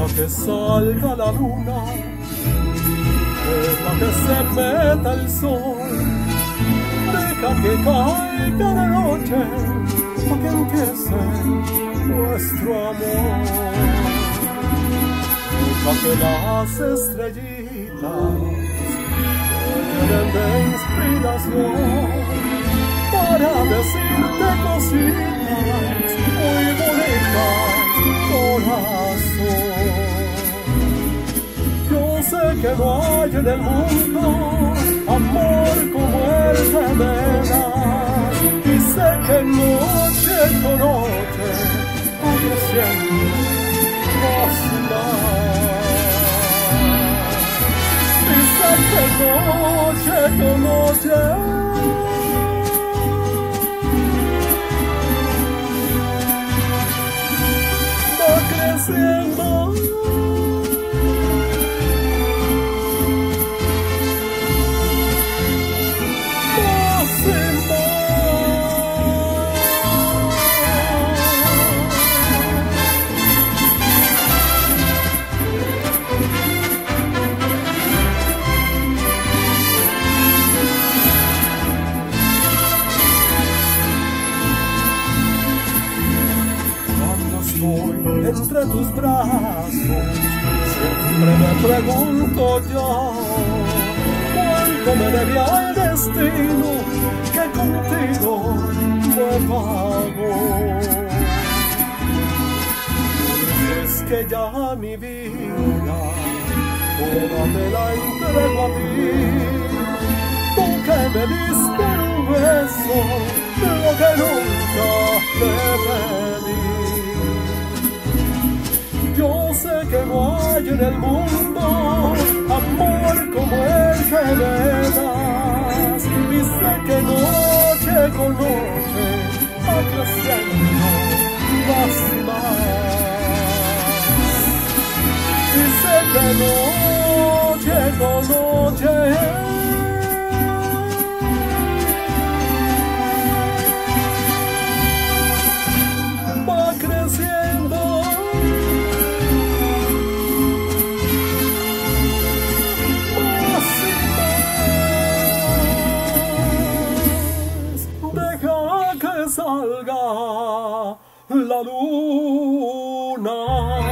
que salga la luna, deja que se meta el sol, deja que caiga la noche, para que empiece nuestro amor. Deja que las estrellitas llenen de inspiración para decirte cositas muy bonitas, corazón. Yo sé que no hay en el mundo amor como el que me das, y sé que noche con noche voy siempre más. Y sé que noche con noche va creciendo. Entre tus brazos, siempre me pregunto yo, ¿cuánto me debía el destino que contigo me pagó? Es que ya mi vida toda te la entrego a ti, tú que me diste un beso, lo que nunca te pedí. Yo sé que no hay en el mundo amor como el que me das, y sé que noche con noche va creciendo más y más. Y sé que noche con noche va creciendo. Salga la luna.